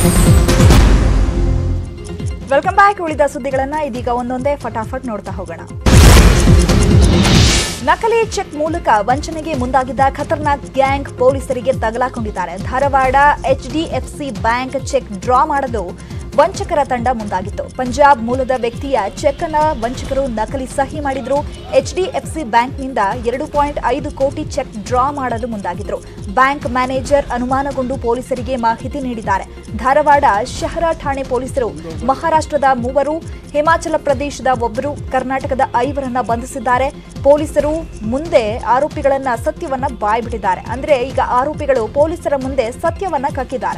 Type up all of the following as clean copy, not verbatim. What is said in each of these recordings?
Welcome back. ಉಳಿದ ಸುದ್ದಿಗಳನ್ನ ಇದೀಗ ಒಂದೊಂದೇ ಫಟಾಫಟ್ ನೋಡ್ತಾ ಹೋಗೋಣ. ನಕಲಿ ಚೆಕ್ ಮೂಲಕ ವಂಚನೆಗೆ ಮುಂದಾಗಿದ್ದ ಖತರ್ನಾಕ್ ಗ್ಯಾಂಗ್ ಪೊಲೀಸರಿಗೆ ತಗಲಾಕೊಂಡಿದ್ದಾರೆ. Dharwad HDFC bank cheque draw ಮಾಡಲು ವಂಚಕರ ತಂಡ ಮುಂದಾಗಿತ್ತು. ಪಂಜಾಬ್ ಮೂಲದ ವ್ಯಕ್ತಿಯ ಚೆಕ್ ಅನ್ನು ವಂಚಕರು ನಕಲಿ ಸಹಿ ಮಾಡಿದ್ರು. ಎಚ್ಡಿಎಫ್ಸಿ ಬ್ಯಾಂಕ್ನಿಂದ 2.5 ಕೋಟಿ ಚೆಕ್ ಡ್ರಾ ಮಾಡಲು ಮುಂದಾಗಿದ್ರು. ಬ್ಯಾಂಕ್ ಮ್ಯಾನೇಜರ್ ಅನುಮಾನಗೊಂಡು ಪೊಲೀಸರಿಗೆ ಮಾಹಿತಿ ನೀಡಿದ್ದಾರೆ. ಧಾರವಾಡ ಶಹರ ಠಾಣೆ ಪೊಲೀಸರು ಮಹಾರಾಷ್ಟ್ರದ 3, ಹಿಮಾಚಲ ಪ್ರದೇಶದ 1, ಕರ್ನಾಟಕದ 5 ಬಂಧಿಸಿದ್ದಾರೆ. ಪೊಲೀಸರು ಮುಂದೆ ಆರೋಪಿಗಳನ್ನ ಸತ್ಯವನ್ನ ಬಾಯ್ಬಿಟ್ಟಿದ್ದಾರೆ. ಅಂದ್ರೆ ಈಗ ಆರೋಪಿಗಳು ಪೊಲೀಸರ ಮುಂದೆ ಸತ್ಯವನ್ನ ಕಕ್ಕಿದ್ದಾರೆ.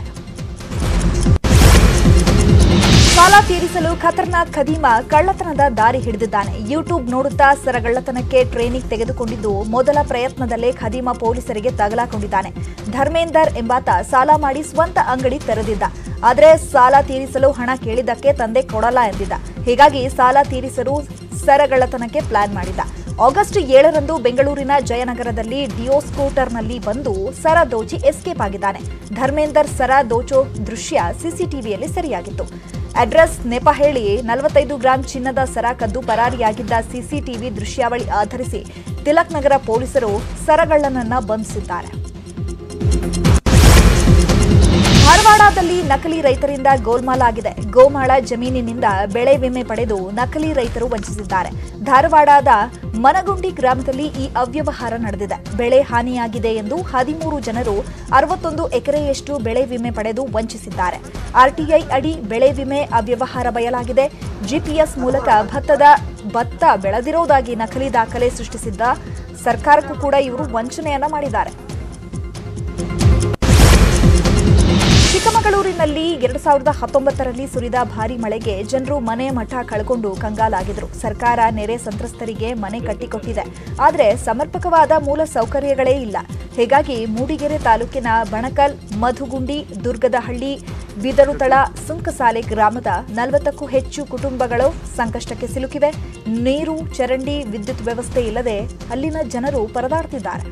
ಸಾಲ ತೀರಿಸಲು ಖತರ್ನಾಕ್ ಖದೀಮ ಕಳ್ಳತನದ ದಾರಿ ಹಿಡಿದಿದ್ದಾನೆ. ಯೂಟ್ಯೂಬ್ ನೋಡುತ್ತಾ ಸರಗಳ್ಳತನಕ್ಕೆ ಟ್ರೈನಿಂಗ್ ತೆಗೆದುಕೊಂಡಿದ್ದು ಮೊದಲ ಪ್ರಯತ್ನದಲ್ಲೇ ಖದೀಮ ಪೊಲೀಸರಿಗೆ ತಗಲಾಕೊಂಡಿದ್ದಾನೆ. ಧರ್ಮೇಂದರ್ ಎಂಬಾತ ಸಾಲ ಮಾಡಿ ಸ್ವಂತ ಅಂಗಡಿ ತೆರೆದಿದ್ದ. ಆದರೆ ಸಾಲ ತೀರಿಸಲು ಹಣ ಕೇಳಿದ್ದಕ್ಕೆ ತಂದೆ ಕೊಡಲ್ಲ ಎಂದಿದ್ದ. ಹೀಗಾಗಿ ಸಾಲ ತೀರಿಸಲು ಸರಗಳ್ಳತನಕ್ಕೆ ಪ್ಲಾನ್ ಮಾಡಿದ್ದ. ಆಗಸ್ಟ್ 7ರಂದು ಬೆಂಗಳೂರಿನ ಜಯನಗರದಲ್ಲಿ ಡಿಯೋ ಸ್ಕೂಟರ್ನಲ್ಲಿ ಬಂದು ಸರ ದೋಚಿ ಎಸ್ಕೇಪ್ ಆಗಿದ್ದಾನೆ. ಧರ್ಮೇಂದರ್ ಸರ ದೋಚೋ ದೃಶ್ಯ ಸಿಸಿಟಿವಿಯಲ್ಲಿ ಸೆರೆಯಾಗಿತ್ತು. ಅಡ್ರೆಸ್ ನೆಪ ಹೇಳಿ 45 ಗ್ರಾಂ ಚಿನ್ನದ ಸರ ಕದ್ದು ಪರಾರಿಯಾಗಿದ್ದ ಸಿಸಿಟಿವಿ ದೃಶ್ಯಾವಳಿ ಆಧರಿಸಿ ತಿಲಕ್ ನಗರ ಪೊಲೀಸರು ಸರಗಳ್ಳನನ್ನ ಬಂಧಿಸಿದ್ದಾರೆ. ಧಾರವಾಡದಲ್ಲಿ ನಕಲಿ ರೈತರಿಂದ ಗೋಲ್ಮಾಲ್ ಆಗಿದೆ. ಗೋಮಾಳ ಜಮೀನಿನಿಂದ ಬೆಳೆ ವಿಮೆ ಪಡೆದು ನಕಲಿ ರೈತರು ವಂಚಿಸಿದ್ದಾರೆ. ಧಾರವಾಡದ ಮನಗುಂಡಿ ಗ್ರಾಮದಲ್ಲಿ ಈ ಅವ್ಯವಹಾರ ನಡೆದಿದೆ. ಬೆಳೆ ಹಾನಿಯಾಗಿದೆ ಎಂದು 13 ಜನರು 61 ಎಕರೆಯಷ್ಟು ಬೆಳೆ ವಿಮೆ ಪಡೆದು ವಂಚಿಸಿದ್ದಾರೆ. ಆರ್ಟಿಐ ಅಡಿ ಬೆಳೆ ವಿಮೆ ಅವ್ಯವಹಾರ ಬಯಲಾಗಿದೆ. ಜಿಪಿಎಸ್ ಮೂಲಕ ಭತ್ತ ಬೆಳೆದಿರೋದಾಗಿ ನಕಲಿ ದಾಖಲೆ ಸೃಷ್ಟಿಸಿದ್ದ ಸರ್ಕಾರಕ್ಕೂ ಕೂಡ ಇವರು ವಂಚನೆಯನ್ನ ಮಾಡಿದ್ದಾರೆ. ಚಿಕ್ಕಮಗಳೂರಿನಲ್ಲಿ 2019ರಲ್ಲಿ ಸುರಿದ ಭಾರೀ ಮಳೆಗೆ ಜನರು ಮನೆ ಮಠ ಕಳ್ಕೊಂಡು ಕಂಗಾಲಾಗಿದ್ರು. ಸರ್ಕಾರ ನೆರೆ ಸಂತ್ರಸ್ತರಿಗೆ ಮನೆ ಕಟ್ಟಿಕೊಟ್ಟಿದೆ. ಆದರೆ ಸಮರ್ಪಕವಾದ ಮೂಲ ಸೌಕರ್ಯಗಳೇ ಇಲ್ಲ. ಹೀಗಾಗಿ ಮೂಡಿಗೆರೆ ತಾಲೂಕಿನ ಬಣಕಲ್, ಮಧುಗುಂಡಿ, ದುರ್ಗದಹಳ್ಳಿ, ಬಿದರುತಳ, ಸುಂಕಸಾಲೆ ಗ್ರಾಮದ 40ಕ್ಕೂ ಹೆಚ್ಚು ಕುಟುಂಬಗಳು ಸಂಕಷ್ಟಕ್ಕೆ ಸಿಲುಕಿವೆ. ನೀರು, ಚರಂಡಿ, ವಿದ್ಯುತ್ ವ್ಯವಸ್ಥೆ ಇಲ್ಲದೆ ಅಲ್ಲಿನ ಜನರು ಪರದಾಡ್ತಿದ್ದಾರೆ.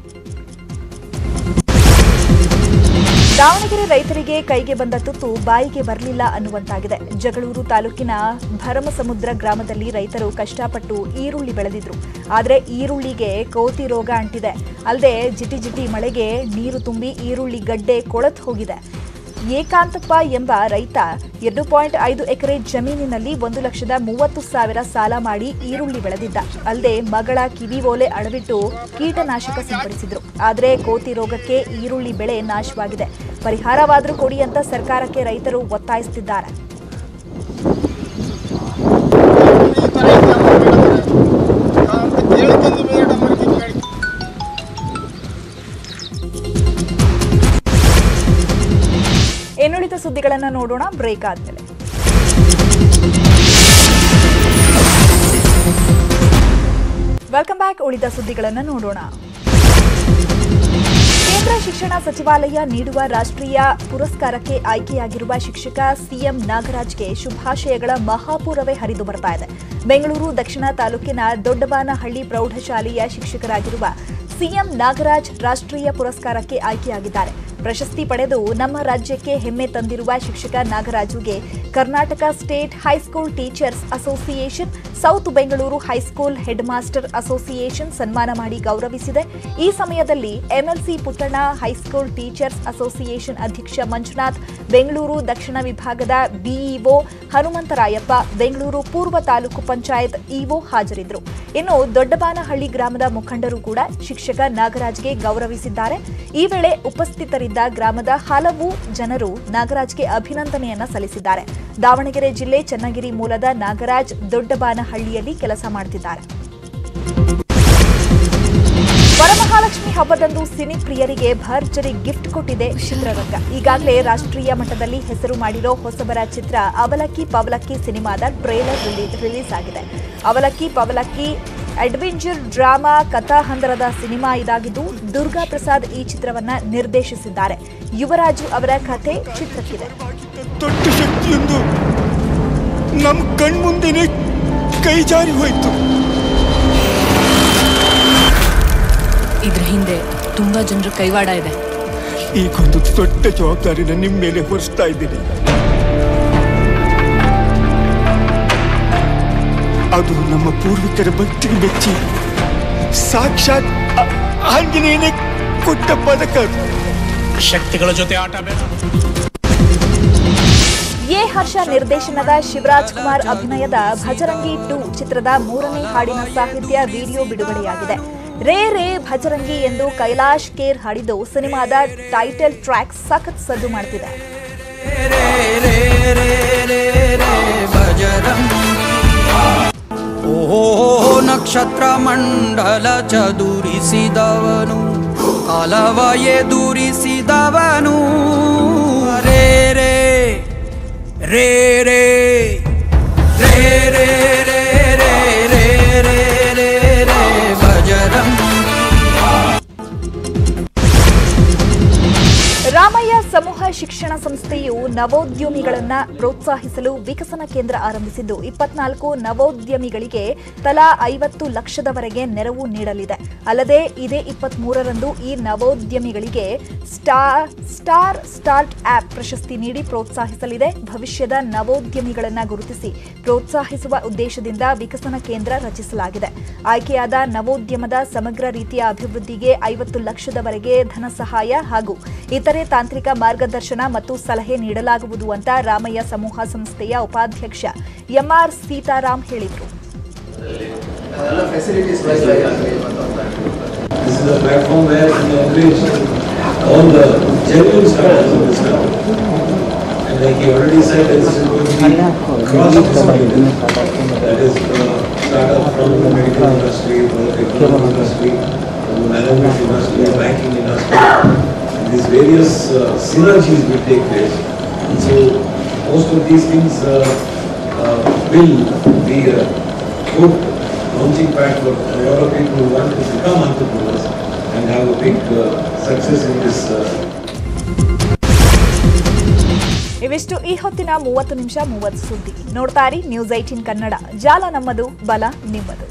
ದಾವಣಗೆರೆ ರೈತರಿಗೆ ಕೈಗೆ ಬಂದ ತುತ್ತು ಬಾಯಿಗೆ ಬರಲಿಲ್ಲ ಅನ್ನುವಂತಾಗಿದೆ. ಜಗಳೂರು ತಾಲೂಕಿನ ಭರಮಸಮುದ್ರ ಗ್ರಾಮದಲ್ಲಿ ರೈತರು ಕಷ್ಟಪಟ್ಟು ಈರುಳ್ಳಿ ಬೆಳೆದಿದ್ರು. ಆದರೆ ಈರುಳ್ಳಿಗೆ ಕೋತಿ ರೋಗ ಅಂಟಿದೆ. ಅಲ್ಲದೆ ಜಿಟಿ ಮಳೆಗೆ ನೀರು ತುಂಬಿ ಈರುಳ್ಳಿ ಗಡ್ಡೆ ಕೊಳೆತು ಹೋಗಿದೆ. ಏಕಾಂತಪ್ಪ ಎಂಬ ರೈತ 2.5 ಎಕರೆ ಜಮೀನಿನಲ್ಲಿ 1,30,000 ಸಾಲ ಮಾಡಿ ಈರುಳ್ಳಿ ಬೆಳೆದಿದ್ದ. ಅಲ್ಲದೆ ಮಗಳ ಕಿವಿ ಓಲೆ ಅಡವಿಟ್ಟು ಕೀಟನಾಶಕ ಸಿಂಪಡಿಸಿದ್ರು. ಆದರೆ ಕೋತಿ ರೋಗಕ್ಕೆ ಈರುಳ್ಳಿ ಬೆಳೆ ನಾಶವಾಗಿದೆ. ಪರಿಹಾರವಾದರೂ ಕೊಡಿ ಅಂತ ಸರ್ಕಾರಕ್ಕೆ ರೈತರು ಒತ್ತಾಯಿಸುತ್ತಿದ್ದಾರೆ. ಇನ್ನುಳಿದ ಸುದ್ದಿಗಳನ್ನು ನೋಡೋಣ ಬ್ರೇಕ್ ಆದ್ಮೇಲೆ. Welcome back. ಉಳಿದ ಸುದ್ದಿಗಳನ್ನು ನೋಡೋಣ. ಕೇಂದ್ರ ಶಿಕ್ಷಣ ಸಚಿವಾಲಯ ನೀಡುವ ರಾಷ್ಟ್ರೀಯ ಪುರಸ್ಕಾರಕ್ಕೆ ಆಯ್ಕೆಯಾಗಿರುವ ಶಿಕ್ಷಕ ಸಿಎಂ ನಾಗರಾಜ್ಗೆ ಶುಭಾಶಯಗಳ ಮಹಾಪೂರವೇ ಹರಿದು ಬರ್ತಾ ಇದೆ. ಬೆಂಗಳೂರು ದಕ್ಷಿಣ ತಾಲೂಕಿನ ದೊಡ್ಡಬಾನಹಳ್ಳಿ ಪ್ರೌಢಶಾಲೆಯ ಶಿಕ್ಷಕರಾಗಿರುವ ಸಿಎಂ ನಾಗರಾಜ್ ರಾಷ್ಟ್ರೀಯ ಪುರಸ್ಕಾರಕ್ಕೆ ಆಯ್ಕೆಯಾಗಿದ್ದಾರೆ. ಪ್ರಶಸ್ತಿ ಪಡೆದು ನಮ್ಮ ರಾಜ್ಯಕ್ಕೆ ಹೆಮ್ಮೆ ತಂದಿರುವ ಶಿಕ್ಷಕ ನಾಗರಾಜುಗೆ Karnataka state high school teachers association, south Bengaluru high school headmaster association ಸನ್ಮಾನ ಮಾಡಿ ಗೌರವಿಸಿದೆ. ಈ ಸಮಯದಲ್ಲಿ MLC Puttanna high school teachers association ಅಧ್ಯಕ್ಷ ಮಂಜುನಾಥ್, ಬೆಂಗಳೂರು ದಕ್ಷಿಣ ವಿಭಾಗದ ಬಿಇಒ ಹನುಮಂತರಾಯಪ್ಪ, ಬೆಂಗಳೂರು ಪೂರ್ವ ತಾಲೂಕು ಪಂಚಾಯತ್ ಇಒ ಹಾಜರಿದ್ದರು. ಇನ್ನು ದೊಡ್ಡಬಾನಹಳ್ಳಿ ಗ್ರಾಮದ ಮುಖಂಡರು ಕೂಡ ಶಿಕ್ಷಕ ನಾಗರಾಜ್ಗೆ ಗೌರವಿಸಿದ್ದಾರೆ. ಈ ವೇಳೆ ಉಪಸ್ಥಿತರಿದ್ದ ಗ್ರಾಮದ ಹಲವು ಜನರು ನಾಗರಾಜ್ಗೆ ಅಭಿನಂದನೆಯನ್ನ ಸಲ್ಲಿಸಿದ್ದಾರೆ. ದಾವಣಗೆರೆ ಜಿಲ್ಲೆ ಚನ್ನಗಿರಿ ಮೂಲದ ನಾಗರಾಜ್ ದೊಡ್ಡಬಾನಹಳ್ಳಿಯಲ್ಲಿ ಕೆಲಸ ಮಾಡುತ್ತಿದ್ದಾರೆ. ವರಮಹಾಲಕ್ಷ್ಮಿ ಹಬ್ಬದಂದು ಸಿನಿ ಪ್ರಿಯರಿಗೆ ಭರ್ಜರಿ ಗಿಫ್ಟ್ ಕೊಟ್ಟಿದೆ ಚಿತ್ರರಂಗ. ಈಗಾಗಲೇ ರಾಷ್ಟ್ರೀಯ ಮಟ್ಟದಲ್ಲಿ ಹೆಸರು ಮಾಡಿರೋ ಹೊಸಬರ ಚಿತ್ರ ಅವಲಕ್ಕಿ ಪವಲಕ್ಕಿ ಸಿನಿಮಾದ ಟ್ರೇಲರ್ ರಿಲೀಸ್ ಆಗಿದೆ. ಅವಲಕ್ಕಿ ಪವಲಕ್ಕಿ ಅಡ್ವೆಂಚರ್ ಡ್ರಾಮಾ ಕಥಾಹಂದರದ ಸಿನಿಮಾ ಇದಾಗಿದ್ದು ದುರ್ಗಾ ಪ್ರಸಾದ್ ಈ ಚಿತ್ರವನ್ನ ನಿರ್ದೇಶಿಸಿದ್ದಾರೆ. ಯುವರಾಜು ಅವರ ಕಥೆ ಚಿತ್ರಕ್ಕಿದೆ. ದೊಡ್ಡ ಶಕ್ತಿಯೊಂದು ನಮ್ಮ ಕಣ್ಮುಂದೆನೇ ಕೈ ಜಾರಿ ಹೋಯಿತು. ಇದ್ರ ಹಿಂದೆ ತುಂಬಾ ಜನರ ಕೈವಾಡ ಇದೆ. ಈಗೊಂದು ದೊಡ್ಡ ಜವಾಬ್ದಾರಿನ ನಿಮ್ಮ ಮೇಲೆ ಹೊರಿಸ್ತಾ ಇದ್ದೀನಿ. ಅದು ನಮ್ಮ ಪೂರ್ವಿಕರ ಭಕ್ತಿಗೆ ಮೆಚ್ಚಿ ಸಾಕ್ಷಾತ್ ಆಂಜನೇಯನೇ ಕೊಟ್ಟ ಪದಕ. ಶಕ್ತಿಗಳ ಜೊತೆ ಆಟ ಬೇಡ. ಎ ಹರ್ಷ ನಿರ್ದೇಶನದ ಶಿವರಾಜ್ ಕುಮಾರ್ ಅಭಿನಯದ ಭಜರಂಗಿ 2 ಚಿತ್ರದ 3ನೇ ಹಾಡಿನ ಸಾಹಿತ್ಯ ವಿಡಿಯೋ ಬಿಡುಗಡೆಯಾಗಿದೆ. ರೇ ರೇ ಭಜರಂಗಿ ಎಂದು ಕೈಲಾಶ್ ಕೇರ್ ಹಾಡಿದ್ದು ಸಿನಿಮಾದ ಟೈಟಲ್ ಟ್ರ್ಯಾಕ್ ಸಖತ್ ಸದ್ದು ಮಾಡುತ್ತಿದೆ. ಓಹೋ ನಕ್ಷತ್ರ ಮಂಡಲ ಚದುರಿಸಿದವನು ಕಾಲವ ಎದುರಿಸಿದವನು ರೇ ರೇ ರೇ ರೇ ರೇ ರೇ ರೇ ರೇ ರೇ ರೇ ರೇ ರೇ ಭಜರಂಗಿ. ರಾಮಯ್ಯ ಸಮೂಹ ಶಿಕ್ಷಣ ಸಂಸ್ಥೆಯು ನವೋದ್ಯಮಿಗಳನ್ನು ಪ್ರೋತ್ಸಾಹಿಸಲು ವಿಕಸನ ಕೇಂದ್ರ ಆರಂಭಿಸಿದ್ದು 24 ನವೋದ್ಯಮಿಗಳಿಗೆ ತಲಾ 50 ಲಕ್ಷದವರೆಗೆ ನೆರವು ನೀಡಲಿದೆ. ಅಲ್ಲದೆ ಇದೇ 23ರಂದು ಈ ನವೋದ್ಯಮಿಗಳಿಗೆ ಸ್ಟಾರ್ ಸ್ಟಾರ್ಟ್ ಆಪ್ ಪ್ರಶಸ್ತಿ ನೀಡಿ ಪ್ರೋತ್ಸಾಹಿಸಲಿದೆ. ಭವಿಷ್ಯದ ನವೋದ್ಯಮಿಗಳನ್ನು ಗುರುತಿಸಿ ಪ್ರೋತ್ಸಾಹಿಸುವ ಉದ್ದೇಶದಿಂದ ವಿಕಸನ ಕೇಂದ್ರ ರಚಿಸಲಾಗಿದೆ. ಆಯ್ಕೆಯಾದ ನವೋದ್ಯಮದ ಸಮಗ್ರ ರೀತಿಯ ಅಭಿವೃದ್ಧಿಗೆ 50 ಲಕ್ಷದವರೆಗೆ ಧನ ಸಹಾಯ ಹಾಗೂ ಇತರೆ ತಾಂತ್ರಿಕ ಮಾರ್ಗದರ್ಶನ ಮತ್ತು ಸಲಹೆ ನೀಡಲಾಗುವುದು ಅಂತ ರಾಮಯ್ಯ ಸಮೂಹ ಸಂಸ್ಥೆಯ ಉಪಾಧ್ಯಕ್ಷ ಎಂಆರ್ ಸೀತಾರಾಮ್ ಹೇಳಿದರು. These various synergies will take place. So most of these things will be a good launching pad for a lot of people who want to become entrepreneurs and have a big success in this. ಇವಿಷ್ಟು ಈ ಹೊತ್ತಿನ 30 ನಿಮಿಷ 30 ಸುದ್ದಿ. ನೋಡ್ತಾ ಇರಿ news 18 Kannada. ಜಾಲ ನಮ್ಮದು, ಬಲ ನಿಮ್ಮದು.